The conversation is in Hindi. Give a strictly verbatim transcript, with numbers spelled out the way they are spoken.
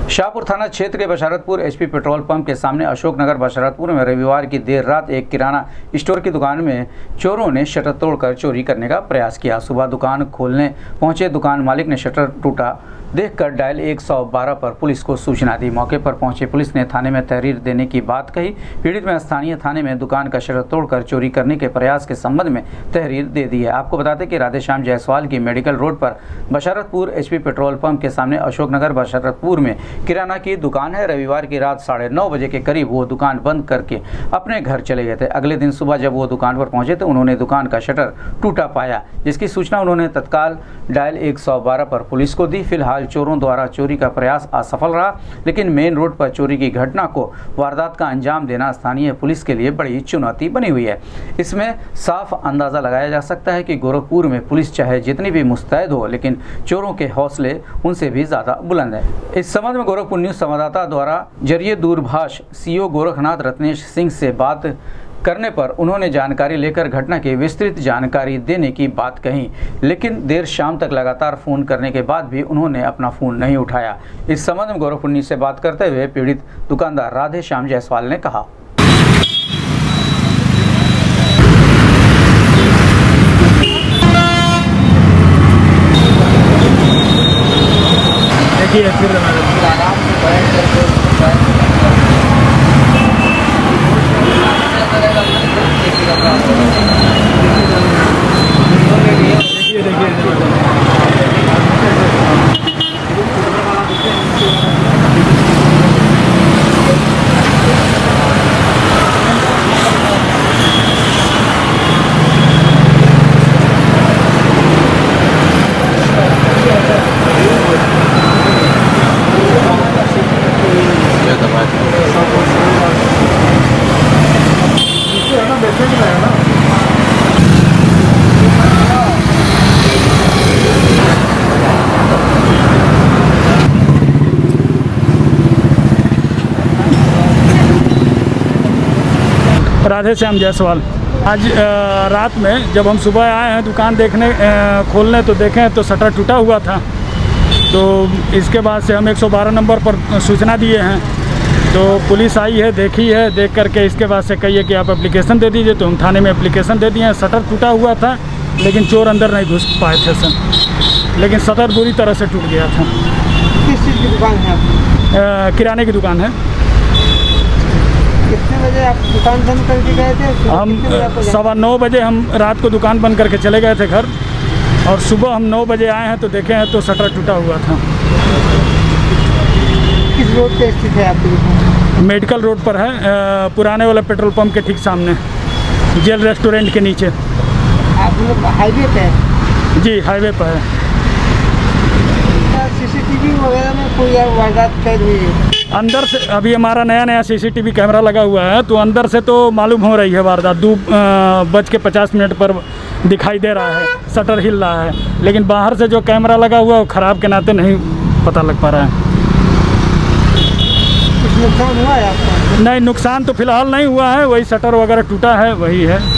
शाहपुर थाना क्षेत्र के बशरतपुर एचपी पेट्रोल पंप के सामने अशोकनगर बशरतपुर में रविवार की देर रात एक किराना स्टोर की दुकान में चोरों ने शटर तोड़कर चोरी करने का प्रयास किया। सुबह दुकान खोलने पहुंचे दुकान मालिक ने शटर टूटा देखकर डायल एक सौ बारह पर पुलिस को सूचना दी। मौके पर पहुंचे पुलिस ने थाने में तहरीर देने की बात कही। पीड़ित में स्थानीय थाने में दुकान का शटर तोड़कर चोरी करने के प्रयास के संबंध में तहरीर दे दी है। आपको बता दें कि राधेश्याम जायसवाल की मेडिकल रोड पर बशरतपुर एचपी पेट्रोल पंप के सामने अशोकनगर बशरतपुर में किराना की दुकान है। रविवार की रात साढ़े नौ बजे के करीब वो दुकान बंद करके अपने घर चले गए थे। अगले दिन सुबह जब वो दुकान पर पहुंचे तो उन्होंने दुकान का शटर टूटा पाया, जिसकी सूचना उन्होंने तत्काल डायल एक सौ बारह पर पुलिस को दी। फिलहाल चोरों द्वारा चोरी का प्रयास असफल रहा, लेकिन मेन रोड पर चोरी की घटना को वारदात का अंजाम देना स्थानीय पुलिस के लिए बड़ी चुनौती बनी हुई है। इसमें साफ अंदाजा लगाया जा सकता है कि गोरखपुर में पुलिस चाहे जितनी भी मुस्तैद हो, लेकिन चोरों के हौसले उनसे भी ज्यादा बुलंद है। इस संबंध में गोरखपुर न्यूज संवाददाता द्वारा जरिए दूरभाष सीओ गोरखनाथ रत्नेश सिंह से बात करने पर उन्होंने जानकारी लेकर घटना की विस्तृत जानकारी देने की बात कही, लेकिन देर शाम तक लगातार फोन करने के बाद भी उन्होंने अपना फोन नहीं उठाया। इस संबंध में गोरखपुर न्यूज से बात करते हुए पीड़ित दुकानदार राधेश्याम जायसवाल ने कहा, राधेश्याम जायसवाल। आज आ, रात में जब हम सुबह आए हैं दुकान देखने आ, खोलने तो देखें तो शटर टूटा हुआ था। तो इसके बाद से हम एक सौ बारह नंबर पर सूचना दिए हैं, तो पुलिस आई है, देखी है, देख करके इसके बाद से कहिए कि आप एप्लीकेशन दे दीजिए। तो हम थाने में एप्लीकेशन दे दिए हैं। शटर टूटा हुआ था लेकिन चोर अंदर नहीं घुस पाए थे सर, लेकिन शटर बुरी तरह से टूट गया था। किस चीज़ की दुकान है आपकी? किराने की दुकान है। कितने बजे आप दुकान बंद करके गए थे? हम सवा नौ बजे हम रात को दुकान बंद करके चले गए थे घर, और सुबह हम नौ बजे आए हैं तो देखे हैं तो शटर टूटा हुआ था। किस रोड पे स्थित है आपकी दुकान? मेडिकल रोड पर है, पुराने वाला पेट्रोल पंप के ठीक सामने, जेल रेस्टोरेंट के नीचे। आप लोग हाईवे पे है? जी हाईवे पर है। सीसीटीवी वगैरह में कोई वारदात कैद हुई है? अंदर से अभी हमारा नया नया सीसीटीवी कैमरा लगा हुआ है, तो अंदर से तो मालूम हो रही है वारदात। दो बज के पचास मिनट पर दिखाई दे रहा है, शटर हिल रहा है, लेकिन बाहर से जो कैमरा लगा हुआ है वो ख़राब के नाते नहीं पता लग पा रहा है। कुछ नुकसान हुआ है आपको? नहीं, नुकसान तो फिलहाल नहीं हुआ है, वही शटर वगैरह टूटा है, वही है।